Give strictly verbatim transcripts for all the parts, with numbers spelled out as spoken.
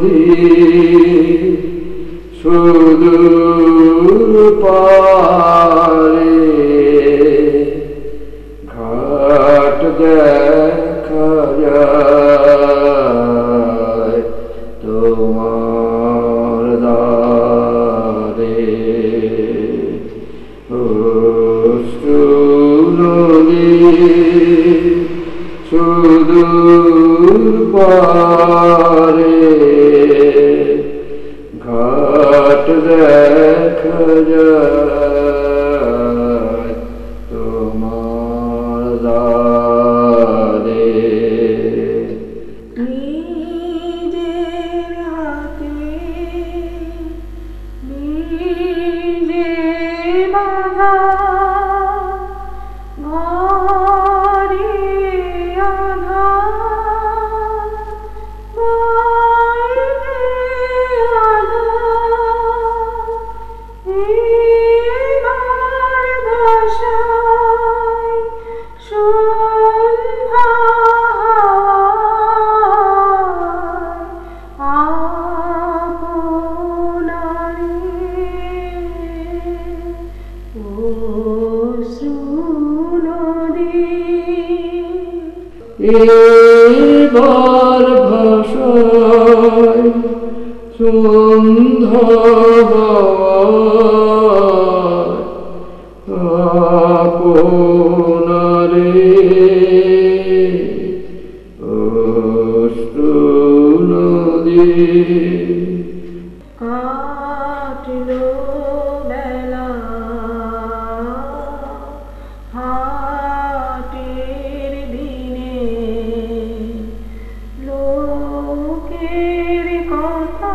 সুদূর পারে ঘাট দেখা যায় তোমার দ্বারে অশ্রুনদীর সুদূর পারে ঘাট দেখা যায় তোমার দ্বারে। নিজের হাতে নিজে বাঁধা ঘরে আঁধার বাইরে আঁধার এবার ভাষায় সন্ধ্যা এবার ভাষায় সন্ধ্যা আপনারে অশ্রুনদীর কাটলো বেলা হাটের দিনে লোকের কথা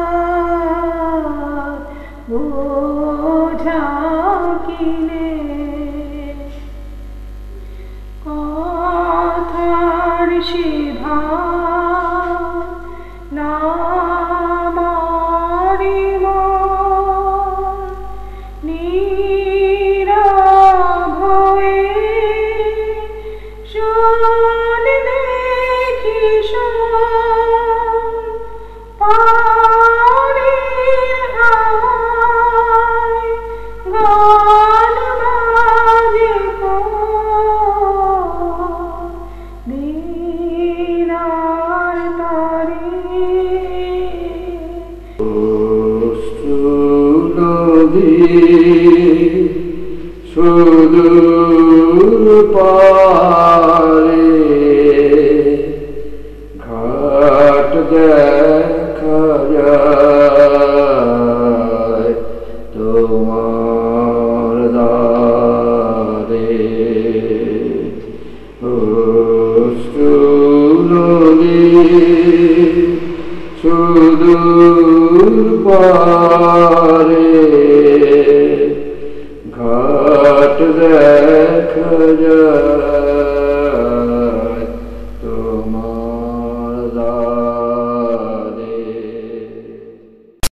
বোঝা কিনে কথার শিভা না মারি মন নীরব হয়ে শোন দেখি শোন পারে হাওয়ায় গান বাজে কোন দিনার তারে অশ্রুনদীর সুদূর পারে ঘাট দেখা যায় তোমার দ্বারে অশ্রুনদীর সুদূর পারে ঘাট দেখা যায়।